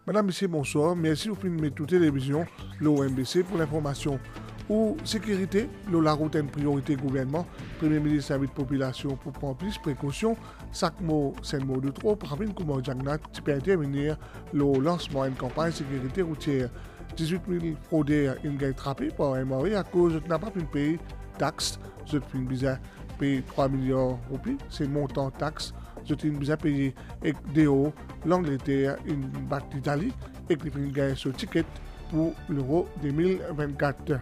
Madame, Monsieur, bonsoir. Merci pour mettre toute télévision, l'OMBC, pour l'information. Ou sécurité, la route est une priorité gouvernement. Premier ministre invite la population pour prendre plus de précautions. Chaque mot, c'est un mot de trop. Pour une comment Jagnat, tu peux intervenir le lancement d'une campagne de sécurité routière. 18 000 fraudeurs ont été attrapés par un mari à cause de n'a pas pu payer taxes. Je suis bizarre payer 3 millions de roupies, c'est le montant taxe. Je suis bizarre payer avec DO, l'Angleterre, une batte d'Italie et qui finit gagner ce ticket pour l'euro 2024.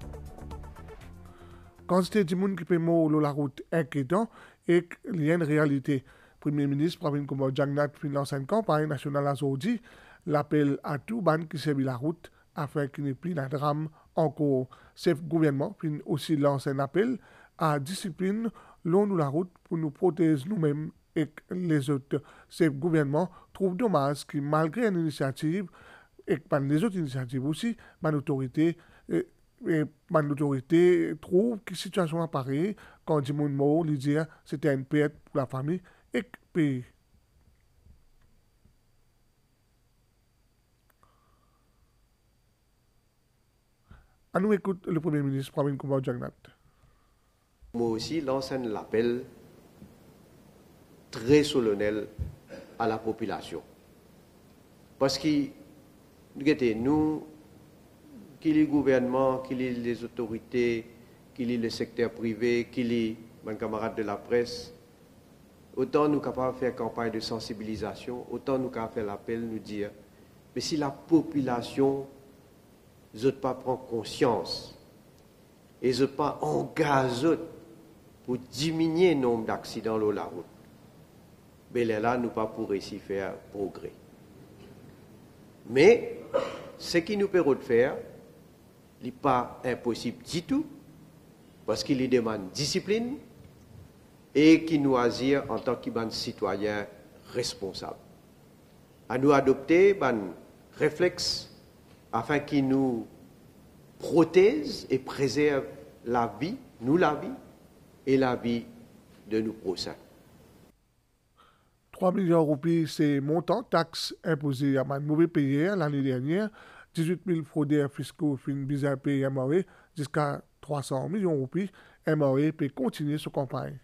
Quantité de monde qui peut mourir la route inquiétant et il y a une réalité. Premier ministre Pravin Kumar Jagnat finance une campagne nationale à Saudi, l'appel à tout ban qui servent la route afin qu'il n'y ait plus de drame encore. Ce gouvernement finit aussi lance un appel à discipline long de la route pour nous protéger nous-mêmes et les autres. Ce gouvernement trouve dommage que malgré une initiative et par les autres initiatives aussi, l'autorité trouve que la situation apparaît quand du monde mort, il dit c'était une perte pour la famille et le pays. À nous écoute le Premier ministre Pravin Kumar Jagnat. Moi aussi lance un appel très solennel à la population. Parce que nous, qu'il y ait le gouvernement, qu'il y ait les autorités, qu'il y ait le secteur privé, qu'il y ait mes camarades de la presse, autant nous sommes capables de faire campagne de sensibilisation, autant nous sommes capables de faire l'appel, nous dire, mais si la population ne pas prend conscience et ne pas engage pour diminuer le nombre d'accidents sur la route, mais là, nous ne pas pour réussir à faire progrès. Mais ce qui nous permet de faire, n'est pas impossible du tout, parce qu'il demande discipline et qui nous agir en tant que citoyen responsable. À nous adopter un réflexe afin qu'il nous protège et préserve la vie, et la vie de nos prochains. 3 millions de roupies, c'est montant taxe imposé à un mauvais payeur l'année dernière. 18 000 fraudeurs fiscaux fin bizarre payer MRE jusqu'à 300 millions de roupies. MRE peut continuer sa campagne.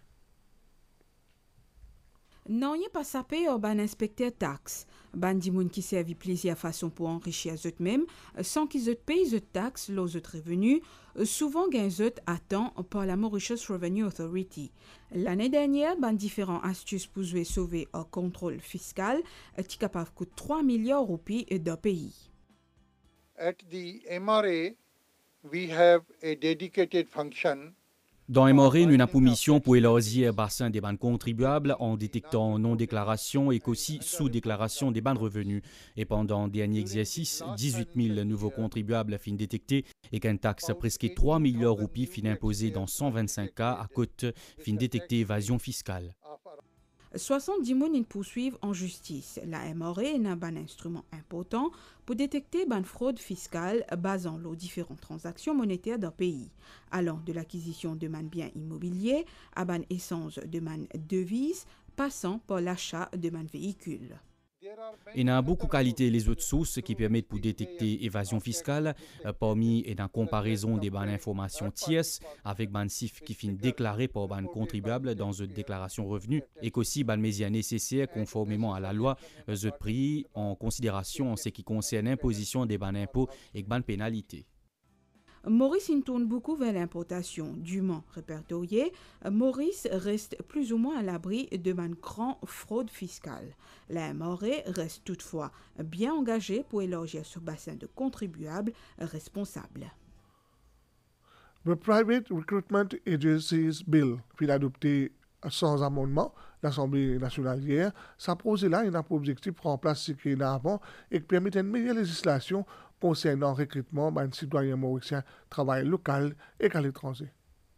Non, il n'y a pas sapé au ban inspecteur taxe. Ban di moun qui servi plaisir façon pour enrichir eux-mêmes sans qu'ils payent eux taxes, los revenus, souvent gagnent eux à temps par la Mauritius Revenue Authority. L'année dernière, ban différentes astuces pour sauver un contrôle fiscal, qui capable coûte 3 milliards de roupies d'un pays. At the MRA, we have a dedicated function. Dans MRE, nous avons pour mission pour élargir le bassin des banques contribuables en détectant non-déclaration et aussi sous-déclaration des banques revenus. Et pendant le dernier exercice, 18 000 nouveaux contribuables fin détectés et qu'une taxe presque 3 milliards de roupies fin imposée dans 125 cas à côte fin détecter évasion fiscale. 70 personnes poursuivent en justice. La MRE est un instrument important pour détecter une fraude fiscale basant les différentes transactions monétaires d'un pays, allant de l'acquisition de biens immobiliers à une essence de devises, passant par l'achat de véhicules. Il y a beaucoup de qualités les autres sources qui permettent de détecter évasion fiscale, parmi et dans comparaison des bonnes informations tierces avec des chiffres qui finissent déclarés par les contribuables dans une déclaration revenu et qu'aussi des mesures nécessaires conformément à la loi, sont pris en considération en ce qui concerne l'imposition des bons impôts et des pénalités. Maurice tourne beaucoup vers l'importation. Dûment répertorié, Maurice reste plus ou moins à l'abri de une grande fraude fiscale. La MRE reste toutefois bien engagée pour élargir ce bassin de contribuables responsables. Le Private Recruitment Agencies Bill, puis adopté sans amendement l'Assemblée nationale hier, ça pose là un objectif pour remplacer ce qu'il y a avant et qui permet une meilleure législation concernant le recrutement de citoyens mauriciens travail local et à l'étranger.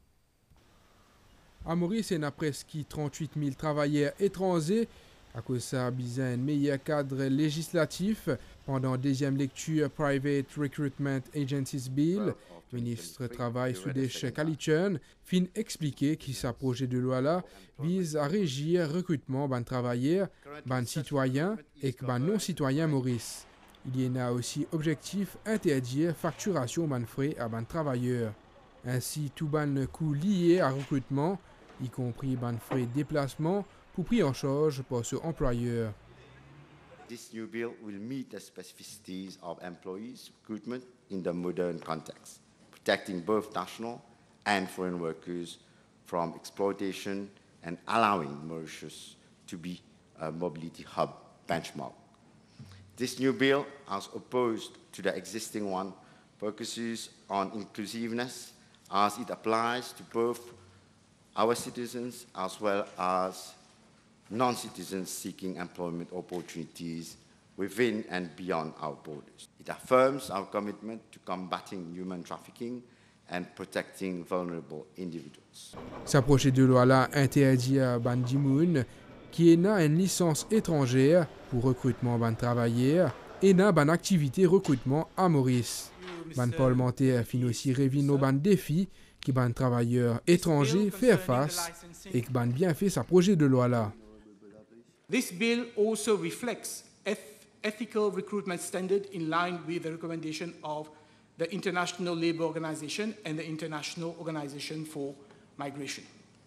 À Maurice, il y a presque 38 000 travailleurs étrangers. À cause de ça, il y a un meilleur cadre législatif. Pendant la deuxième lecture, Private Recruitment Agencies Bill, le ministre travail Soudesh Kalichun fin expliquer que ce projet de loi-là vise à régir le recrutement de travailleurs, de citoyens et de non-citoyens Maurice. Il y en a aussi objectif interdire facturation ban frais à ban travailleurs. Ainsi, tout ban coût lié à recrutement, y compris ban frais de déplacement, pour pris en charge par ce employeur. This new bill will meet the specificities of employees' recruitment in the modern context, protecting both national and foreign workers from exploitation and allowing Mauritius to be a mobility hub benchmark. This new bill, as opposed to the existing one, focuses on inclusiveness as it applies to both our citizens as well as non-citizens seeking employment opportunities within and beyond our borders. It affirms our commitment to combating human trafficking and protecting vulnerable individuals. Ce projet de loi-là interdit à Ban Ki-moon qui a une licence étrangère pour recrutement ban travailleurs et n'a ban activité recrutement à Maurice. Ban parlementaire fin aussi révine nos ban défis qui ban travailleurs étrangers faire face et qui ban bien fait sa projet de loi-là. This bill also reflects ethical recruitment standards in line with the recommendation of the International Labour Organization and the International Organization for Migration.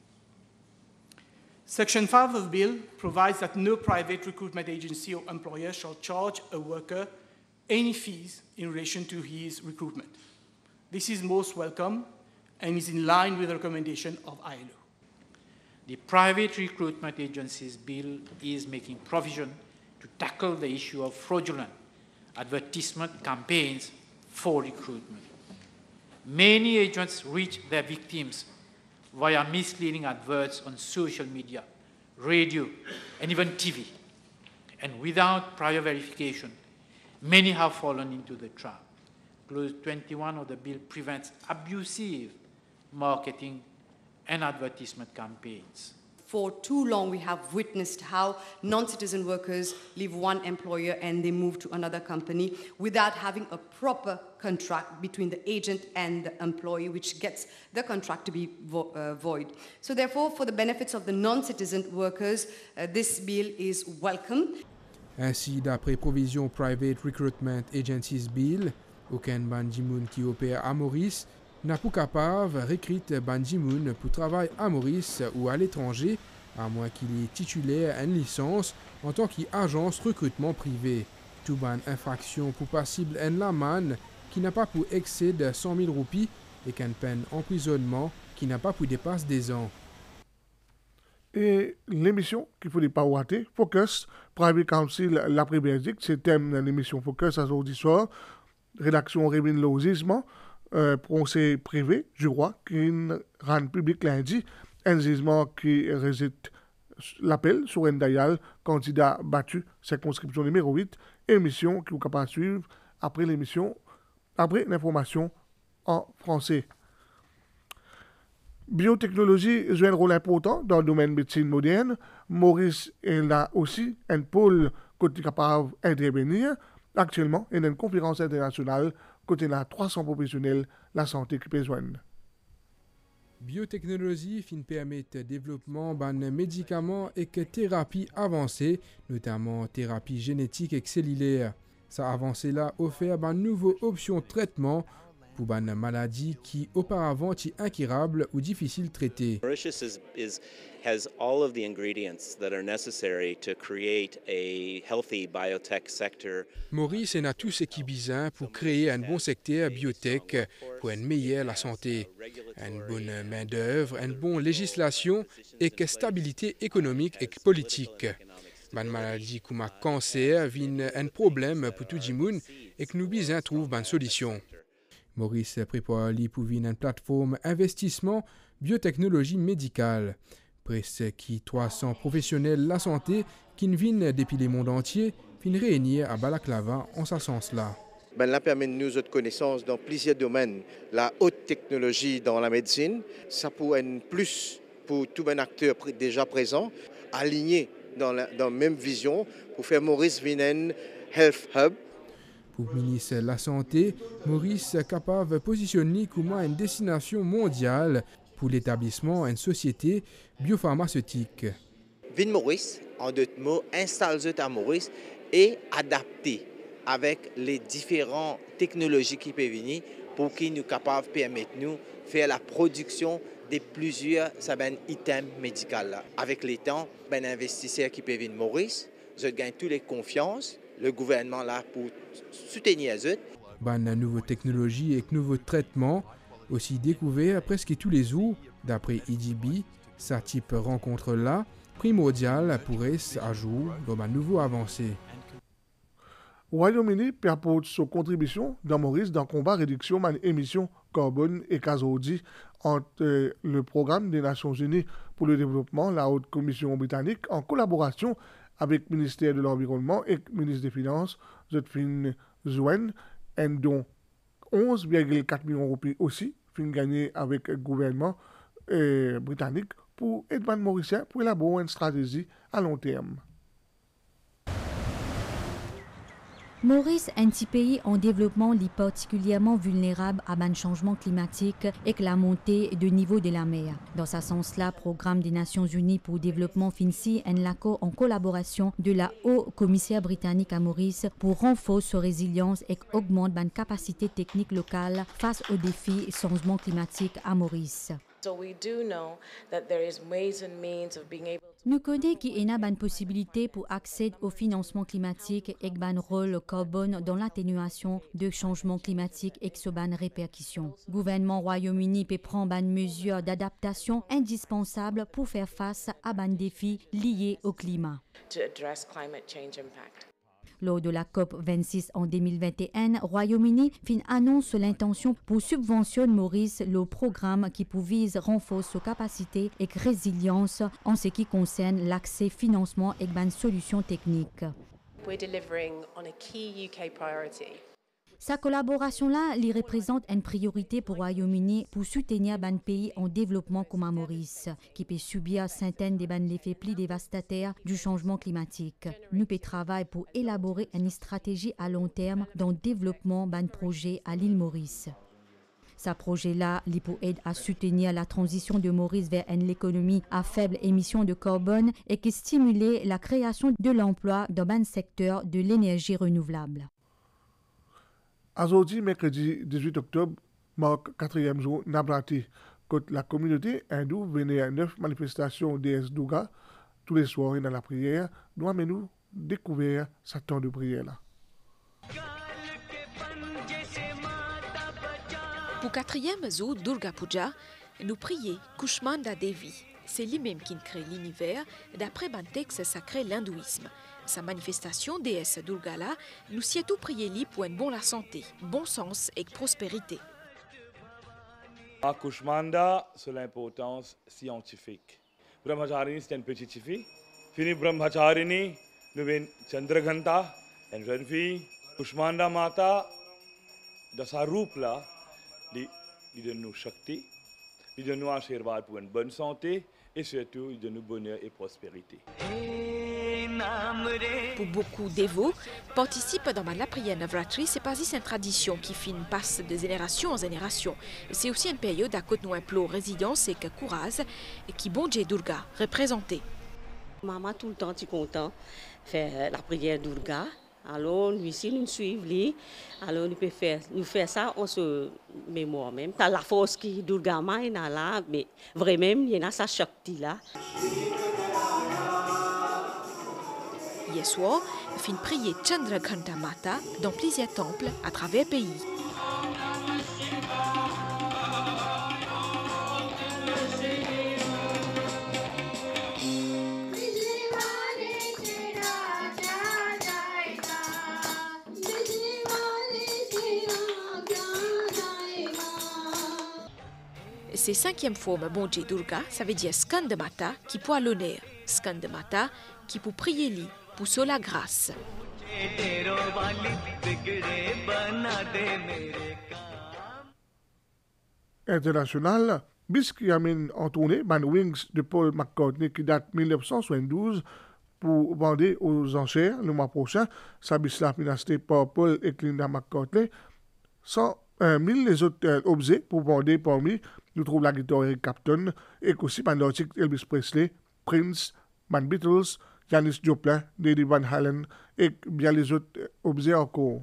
Section 5 of the bill provides that no private recruitment agency or employer shall charge a worker any fees in relation to his recruitment. This is most welcome and is in line with the recommendation of ILO. The Private Recruitment Agencies Bill is making provision to tackle the issue of fraudulent advertisement campaigns for recruitment. Many agents reach their victims via misleading adverts on social media, radio, and even TV. And without prior verification, many have fallen into the trap. Clause 21 of the bill prevents abusive marketing and advertisement campaigns. For too long, we have witnessed how non-citizen workers leave one employer and they move to another company without having a proper contract between the agent and the employee, which gets the contract to be void. So therefore, for the benefits of the non-citizen workers, this bill is welcome. Ainsi, d'après provision Private Recruitment Agencies Bill, aucun Ban Ki-moon qui opère à Maurice n'a pas capable recruter Ban Ki-moon pour travailler à Maurice ou à l'étranger, à moins qu'il ait titulaire une licence en tant qu'agence recrutement privé. Tout ban infraction pour passible en l'amende qui n'a pas pour excès de 100 000 roupies et qu'une peine emprisonnement qui n'a pas pour dépasse des ans. Et l'émission qu'il ne faut pas rater, Focus, Private Council, l'après-midi, c'est thème de l'émission Focus à aujourd'hui soir. Rédaction Révin Lozisement. Procès privé du roi qui rend public lundi un jugement qui résiste l'appel sur Ndayal, candidat battu, circonscription numéro 8, émission qui vous capable de suivre après l'émission, après l'information en français. Biotechnologie joue un rôle important dans le domaine de médecine moderne. Maurice est là aussi un pôle côté capable d'intervenir. Actuellement, il y a une conférence internationale côté là 300 professionnels la santé qui besoin. Biotechnologie fin permettre développement de médicaments et que thérapie avancée, notamment thérapie génétique et cellulaire. Ça avancée là offert une nouvelle option de traitement pour une maladie qui auparavant était incurable ou difficile à traiter. Mauritius has all of the ingredients that are necessary to create a healthy biotech sector. Maurice a tout ce qui est besoin pour créer un bon secteur biotech pour une meilleure la santé, une bonne main-d'œuvre, une bonne législation et une stabilité économique et politique. Une maladie comme le cancer vient un problème pour tout le monde et que nous besoin trouver une solution. Maurice prépare pour une plateforme investissement biotechnologie médicale. Presque 300 professionnels de la santé qui viennent depuis le monde entier viennent réunir à Balaklava en ce sens-là. Là permet de nous autres connaissances dans plusieurs domaines. La haute technologie dans la médecine, ça pourrait être plus pour tout un acteur déjà présent, aligné dans la même vision pour faire Maurice Vinen Health Hub. Pour le ministre de la Santé, Maurice est capable de positionner comme une destination mondiale pour l'établissement d'une société biopharmaceutique. Vin Maurice, en d'autres mots, installe à Maurice et adapter avec les différentes technologies qui peuvent venir pour qu'ils nous capables permettre nous faire la production de plusieurs items médicaux. Avec les temps, investisseurs qui peuvent venir Maurice, je gagne toutes les confiances, le gouvernement là pour soutenir eux. Nouvelles technologies et nouveaux traitements aussi découverts presque tous les jours, d'après IDB, sa type rencontre là primordiale pour à jour dans ma nouveau avancée. Royaume-Uni peut apporter sa contribution dans Maurice dans le combat réduction des émissions carbone et gazodi entre le programme des Nations Unies pour le développement, la Haute Commission britannique, en collaboration avec le ministère de l'Environnement et le ministre des Finances, Josephine Zouen, dont 11,4 millions d'euros aussi, fin gagné avec le gouvernement britannique pour aider les Mauriciens pour élaborer une stratégie à long terme. Maurice est un petit pays en développement particulièrement vulnérable à un changement climatique et que la montée de niveau de la mer. Dans ce sens-là, le Programme des Nations Unies pour le développement FINCI est l'accord en collaboration de la Haute Commissaire britannique à Maurice pour renforcer sa résilience et augmenter la capacité technique locale face aux défis changement climatique à Maurice. Nous connaissons qu'il y a une possibilité pour accéder au financement climatique et un rôle carbone dans l'atténuation du changement climatique et ses répercussions. Le gouvernement Royaume-Uni peut prendre une mesure d'adaptation indispensable pour faire face à un défi lié au climat. Lors de la COP26 en 2021, Royaume-Uni annonce l'intention pour subventionner Maurice le programme qui vise renforcer sa capacité et résilience en ce qui concerne l'accès financement et une solution technique. Sa collaboration-là lui représente une priorité pour le Royaume-Uni pour soutenir un pays en développement comme Maurice, qui peut subir certaines des effets plus dévastateurs du changement climatique. Nous peut travailler pour élaborer une stratégie à long terme dans le développement d'un projet à l'île Maurice. Ce projet-là, il peut aider à soutenir la transition de Maurice vers une économie à faible émission de carbone et qui stimule la création de l'emploi dans un secteur de l'énergie renouvelable. Aujourd'hui, mercredi 18 octobre, marque 4e jour Navratri. Quand la communauté hindoue venait à 9 manifestations déesse Durga, tous les soirs dans la prière, nous amenons découvrir ce temps de prière-là. Pour 4e jour Durga Puja, nous prions Kushmanda Devi. C'est lui-même qui crée l'univers d'après un texte sacré l'hindouisme. Sa manifestation déesse Durga-là, nous s'y tout prié pour une bonne santé, bon sens et prospérité. Kushmanda, c'est l'importance scientifique. Brahmacharini, c'est une petite fille. Fini Brahmacharini, nous avons Chandraghanta, une jeune fille. Kushmanda Mata, dans sa roupe là, il donne nous shakti, il donne nous ashirvad pour une bonne santé et surtout il donne nous bonheur et prospérité. Pour beaucoup dévots, participer dans la prière Navratri, c'est pas juste une tradition qui passe de génération en génération. C'est aussi une période à côté de nous implore résidence et courage et qui bon Dieu Durga représenté. Maman tout le temps est content faire la prière Durga. Alors nous ici nous suivons, alors nous faire ça en se mémoire même. T'as la force qui Durga ma est là, mais vraiment il y a sa shakti là. Hier soir, fin prier Chandraghanta Mata dans plusieurs temples à travers le pays. C'est 5e forme Bonji Durga, ça veut dire Skandamata qui pour l'honneur, Skandamata qui pour prier lui, pour la grâce. International, bisque qui amène en tournée Ban Wings de Paul McCartney qui date 1972 pour vendre aux enchères le mois prochain. Sa bis la financée par Paul et Linda McCartney. 100 000 les autres objets pour vendre parmi nous trouvons la guitare Eric Clapton et aussi un article Elvis Presley, Prince, Man Beatles, Janice Joplin, Lady Van Halen et bien les autres objets encore.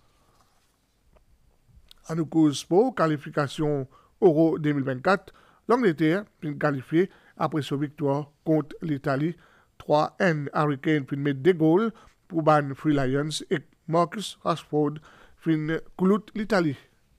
En nous cause pour qualification Euro 2024, l'Angleterre est qualifiée après sa victoire contre l'Italie. 3-N Hurricane fin mettre des goals pour ban Free Lions et Marcus Rashford fin cloute l'Italie.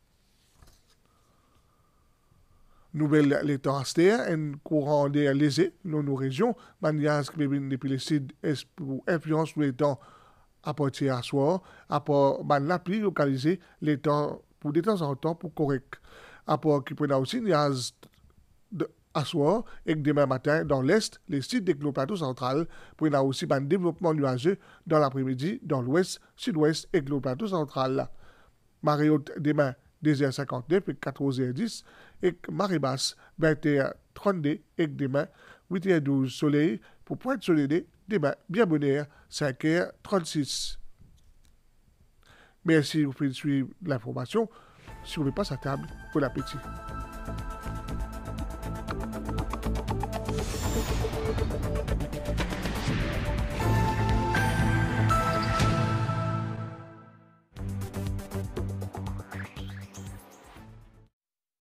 Nouvelle l'état austère, un courant d'air léger dans nos régions, manias qui viennent depuis le sud est pour influence sur les temps à partir à soir, à part la pluie localisée, les temps pour de temps en temps pour correct. À part qui prend aussi nuages à soir et demain matin dans l'est, les sites des plateau central prennent aussi un développement nuageux dans l'après-midi dans l'ouest, sud-ouest et plateau central. Marée haute demain 2h59 et 14h10 et marée basse 20h32 et demain 8h12 soleil pour Pointe Soleil demain bien bonne heure 5h36. Merci vous pouvez suivre l'information. Si vous ne passez à table, bon appétit.